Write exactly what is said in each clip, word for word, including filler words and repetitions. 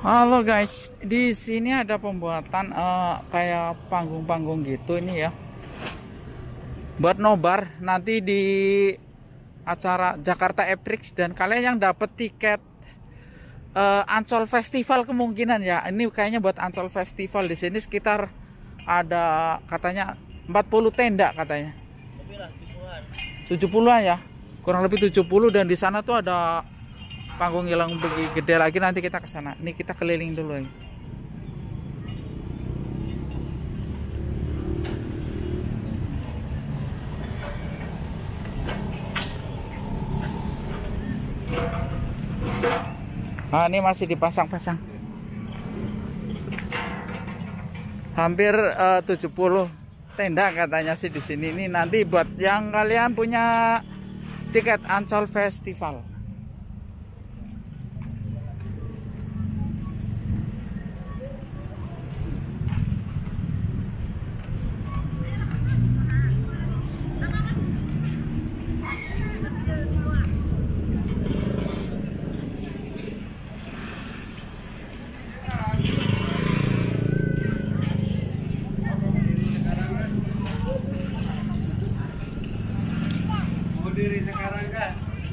Halo guys, di sini ada pembuatan uh, kayak panggung-panggung gitu ini ya. Buat nobar nanti di acara Jakarta Eprix, dan kalian yang dapat tiket uh, Ancol Festival kemungkinan ya. Ini kayaknya buat Ancol Festival, di sini sekitar ada katanya empat puluh tenda katanya. Lebih lah, tujuh puluhan ya. Kurang lebih tujuh puluh, dan di sana tuh ada panggung yang lebih gede lagi. Nanti kita ke sana. Ini kita keliling dulu ya. Nah, ini masih dipasang-pasang. Hampir uh, tujuh puluh tenda katanya sih di sini. Ini nanti buat yang kalian punya tiket Ancol Festival. diri sekarang kan.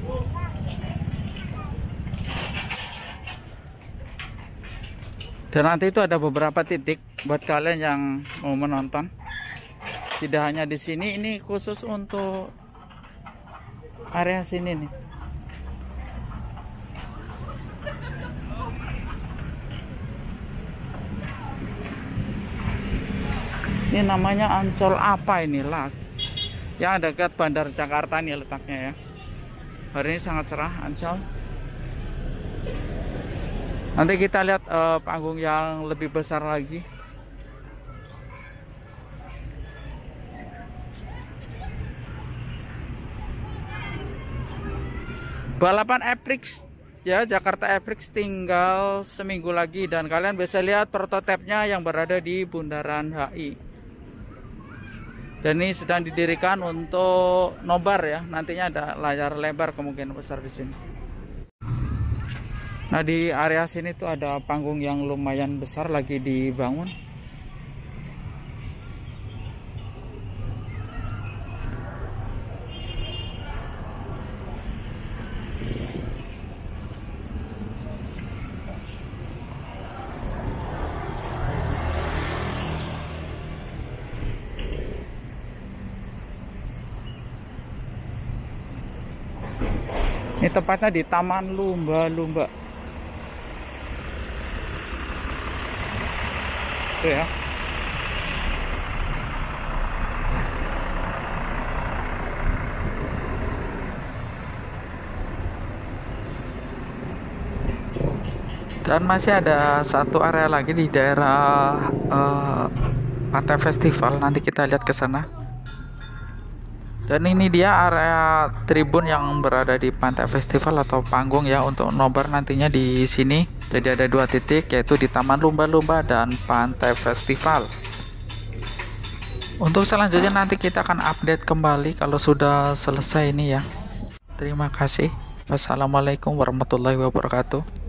Dan nanti itu ada beberapa titik buat kalian yang mau menonton. Tidak hanya di sini, ini khusus untuk area sini nih. Ini namanya Ancol apa ini lah? Yang dekat Bandar Jakarta nih letaknya ya. Hari ini sangat cerah Ancol. Nanti kita lihat uh, panggung yang lebih besar lagi. Balapan Eprix ya, Jakarta Eprix tinggal seminggu lagi, dan kalian bisa lihat prototipenya yang berada di Bundaran H I. Dan ini sedang didirikan untuk nobar ya. Nantinya ada layar lebar kemungkinan besar di sini. Nah, di area sini tuh ada panggung yang lumayan besar lagi dibangun. Ini tepatnya di Taman Lumba-Lumba. Tuh ya. Dan masih ada satu area lagi di daerah uh, Pantai Festival. Nanti kita lihat ke sana. Dan ini dia area tribun yang berada di Pantai Festival atau panggung ya untuk nobar nantinya di sini. Jadi ada dua titik, yaitu di Taman Lumba-Lumba dan Pantai Festival. Untuk selanjutnya nanti kita akan update kembali kalau sudah selesai ini ya. Terima kasih. Wassalamualaikum warahmatullahi wabarakatuh.